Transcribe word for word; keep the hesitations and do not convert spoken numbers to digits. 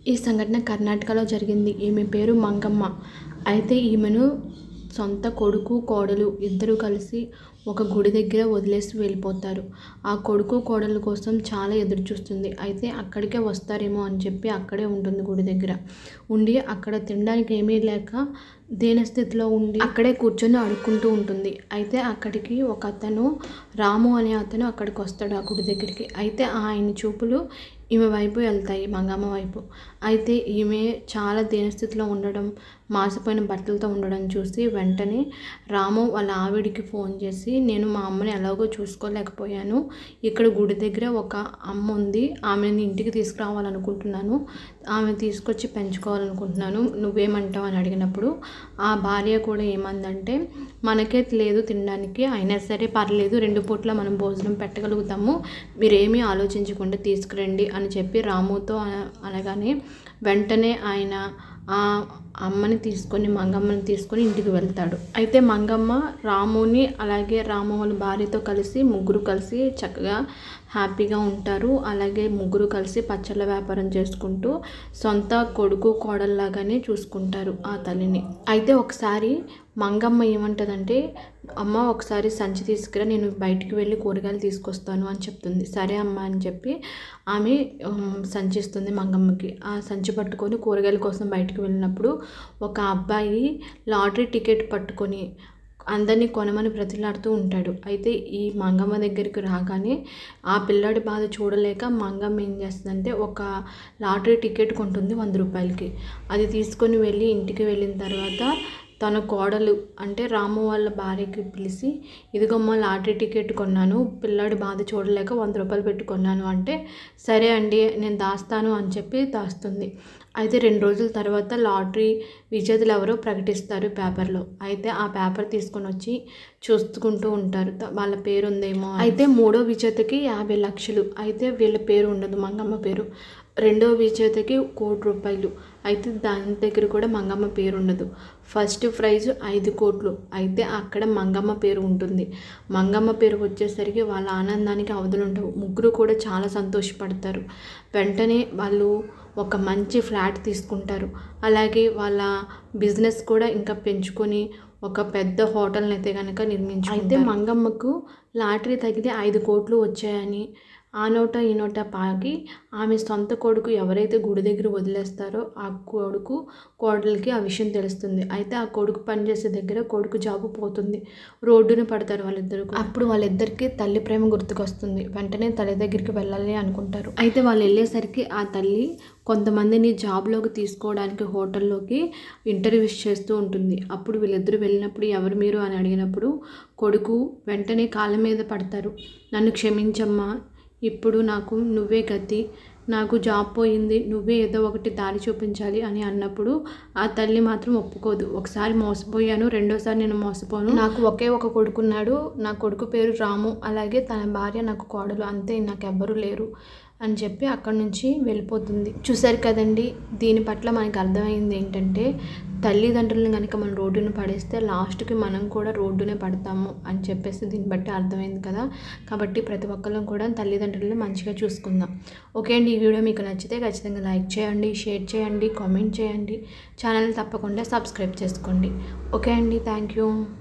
ఈ సంఘటన కర్ణాటకలో జరిగింది. ఈమె పేరు మంగమ్మ. అయితే ఈమెను సొంత కొడుకు కోడలు ఇద్దరు కలిసి ఒక గుడి దగ్గర వదిలేసి వెళ్ళిపోతారు. ఆ కొడుకు కోడల కోసం చాలా ఎదురు చూస్తుంది. అయితే అక్కడికే వస్తారేమో అని చెప్పి అక్కడే ఉంటుంది గుడి దగ్గర ఉండి అక్కడ తినడానికి ఏమీ లేక దీనస్థితిలో ఉండి అక్కడే కూర్చొని అడుక్కుంటూ ఉంటుంది. అయితే అక్కడికి ఒక అతను రాము అనే అతను అక్కడికి వస్తాడు ఆ గుడి దగ్గరికి. అయితే ఆయన చూపులు ఈమె వైపు వెళ్తాయి, మంగమ్మ వైపు. అయితే ఈమె చాలా దీనస్థితిలో ఉండడం, మాసిపోయిన బట్టలతో ఉండడం చూసి వెంటనే రాము వాళ్ళ ఆవిడికి ఫోన్ చేసి, నేను మా అమ్మని ఎలాగో చూసుకోలేకపోయాను, ఇక్కడ గుడి దగ్గర ఒక అమ్మ ఉంది, ఆమెని ఇంటికి తీసుకురావాలనుకుంటున్నాను, ఆమె తీసుకొచ్చి పెంచుకోవాలనుకుంటున్నాను, నువ్వేమంటావు అని అడిగినప్పుడు ఆ భార్య కూడా ఏమందంటే, మనకే లేదు తినడానికి, అయినా సరే పర్లేదు, రెండు పూట్ల మనం భోజనం పెట్టగలుగుతాము, మీరేమీ ఆలోచించకుండా తీసుకురండి అని చెప్పి రాముతో అనగానే వెంటనే ఆయన ఆ అమ్మని తీసుకొని మంగమ్మని తీసుకొని ఇంటికి వెళ్తాడు. అయితే మంగమ్మ రాముని అలాగే రాము వాళ్ళ భార్యతో కలిసి ముగ్గురు కలిసి చక్కగా హ్యాపీగా ఉంటారు. అలాగే ముగ్గురు కలిసి పచ్చళ్ళ వ్యాపారం చేసుకుంటూ సొంత కొడుకు కోడల్లాగానే చూసుకుంటారు ఆ తల్లిని. అయితే ఒకసారి మంగమ్మ ఏమంటుందంటే, అమ్మ ఒకసారి సంచి తీసుకురా, నేను బయటికి వెళ్ళి కూరగాయలు తీసుకొస్తాను అని చెప్తుంది. సరే అమ్మ అని చెప్పి ఆమె సంచి ఇస్తుంది మంగమ్మకి. ఆ సంచి పట్టుకొని కూరగాయల కోసం బయటికి వెళ్ళినప్పుడు ఒక అబ్బాయి లాటరీ టికెట్ పట్టుకొని అందరినీ కొనమని బ్రతిలాడుతూ ఉంటాడు. అయితే ఈ మంగమ్మ దగ్గరికి రాగానే ఆ పిల్లాడి బాధ చూడలేక మంగమ్మ ఏం చేస్తుందంటే ఒక లాటరీ టికెట్ కొంటుంది వంద రూపాయలకి. అది తీసుకొని వెళ్ళి ఇంటికి వెళ్ళిన తర్వాత తన కోడలు అంటే రాము వాళ్ళ భార్యకి పిలిచి, ఇదిగోమ్మ లాటరీ టికెట్ కొన్నాను, పిల్లాడి బాధ చూడలేక వంద రూపాయలు పెట్టి కొన్నాను అంటే, సరే అండి నేను దాస్తాను అని చెప్పి దాస్తుంది. అయితే రెండు రోజుల తర్వాత లాటరీ విజేతలు ఎవరో ప్రకటిస్తారు పేపర్లో. అయితే ఆ పేపర్ తీసుకొని వచ్చి చూసుకుంటూ ఉంటారు, వాళ్ళ పేరు ఉందేమో. అయితే మూడో విజేతకి యాభై లక్షలు అయితే వీళ్ళ పేరు ఉండదు, మంగమ్మ పేరు. రెండో విజేతకి కోటి రూపాయలు అయితే దాని దగ్గర కూడా మంగమ్మ పేరు ఉండదు. ఫస్ట్ ప్రైజ్ ఐదు కోట్లు అయితే అక్కడ మంగమ్మ పేరు ఉంటుంది. మంగమ్మ పేరు వచ్చేసరికి వాళ్ళ ఆనందానికి అవధులు ఉండవు. ముగ్గురు కూడా చాలా సంతోషపడతారు. వెంటనే వాళ్ళు ఒక మంచి ఫ్లాట్ తీసుకుంటారు. అలాగే వాళ్ళ బిజినెస్ కూడా ఇంకా పెంచుకొని ఒక పెద్ద హోటల్ని అయితే కనుక నిర్మించు. అయితే మంగమ్మకు లాటరీ తగిలి ఐదు కోట్లు వచ్చాయని ఆ నోట ఈ నోట పాకి ఆమె సొంత కొడుకు ఎవరైతే గుడి దగ్గర వదిలేస్తారో ఆ కొడుకు కోడలికి ఆ విషయం తెలుస్తుంది. అయితే ఆ కొడుకు పనిచేసే దగ్గర కొడుకు జాబు పోతుంది, రోడ్డున పడతారు వాళ్ళిద్దరు. అప్పుడు వాళ్ళిద్దరికి తల్లి ప్రేమ గుర్తుకొస్తుంది. వెంటనే తల్లి దగ్గరికి వెళ్ళాలి అనుకుంటారు. అయితే వాళ్ళు వెళ్ళేసరికి ఆ తల్లి కొంతమందిని జాబ్లోకి తీసుకోవడానికి హోటల్లోకి ఇంటర్వ్యూస్ చేస్తూ ఉంటుంది. అప్పుడు వీళ్ళిద్దరూ వెళ్ళినప్పుడు ఎవరు మీరు అని అడిగినప్పుడు కొడుకు వెంటనే కాళ్ళ మీద పడతారు, నన్ను క్షమించమ్మా, ఇప్పుడు నాకు నువ్వే గతి, నాకు జాబ్ పోయింది, నువ్వే ఏదో ఒకటి దారి చూపించాలి అని అన్నప్పుడు ఆ తల్లి మాత్రం ఒప్పుకోదు. ఒకసారి మోసపోయాను, రెండోసారి నేను మోసపోను, నాకు ఒకే ఒక కొడుకున్నాడు, నా కొడుకు పేరు రాము, అలాగే తన భార్య నాకు కోడలు, అంతే, నాకు ఎవ్వరూ లేరు అని చెప్పి అక్కడి నుంచి వెళ్ళిపోతుంది. చూసారు కదండి, దీని పట్ల మనకు అర్థమైంది ఏంటంటే, తల్లిదండ్రులను కనుక మనం రోడ్డున పడేస్తే లాస్ట్కి మనం కూడా రోడ్డునే పడతాము అని చెప్పేసి దీన్ని బట్టి అర్థమైంది కదా. కాబట్టి ప్రతి ఒక్కళ్ళం కూడా తల్లిదండ్రులను మంచిగా చూసుకుందాం. ఓకే అండి, ఈ వీడియో మీకు నచ్చితే ఖచ్చితంగా లైక్ చేయండి, షేర్ చేయండి, కామెంట్ చేయండి, ఛానల్ తప్పకుండా సబ్స్క్రైబ్ చేసుకోండి. ఓకే అండి, థ్యాంక్ యూ.